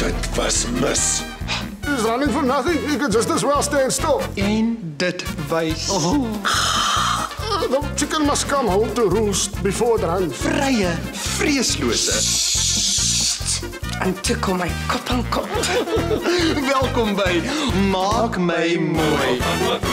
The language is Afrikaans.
Dit was mis. He's running for nothing. He could just as well stand still. En dit wys The chicken must come home to roost before it runs. vrye, vreeslose. En toe kom my kop aan kop. Welkom by Maak my mooi.